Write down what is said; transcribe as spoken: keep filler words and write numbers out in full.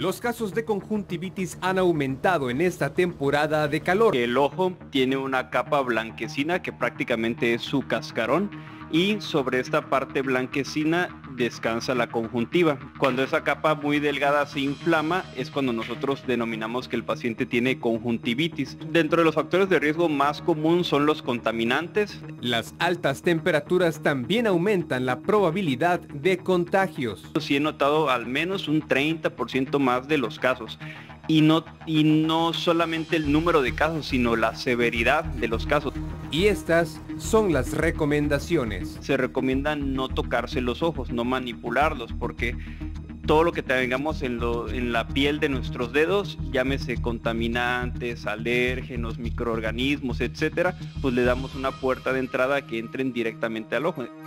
Los casos de conjuntivitis han aumentado en esta temporada de calor. El ojo tiene una capa blanquecina que prácticamente es su cascarón, y sobre esta parte blanquecina descansa la conjuntiva. Cuando esa capa muy delgada se inflama es cuando nosotros denominamos que el paciente tiene conjuntivitis. Dentro de los factores de riesgo más común son los contaminantes. Las altas temperaturas también aumentan la probabilidad de contagios. Sí he notado al menos un treinta por ciento más de los casos. Y no, y no solamente el número de casos, sino la severidad de los casos. Y estas son las recomendaciones. Se recomienda no tocarse los ojos, no manipularlos, porque todo lo que tengamos en, lo, en la piel de nuestros dedos, llámese contaminantes, alérgenos, microorganismos, etcétera, pues le damos una puerta de entrada a que entren directamente al ojo.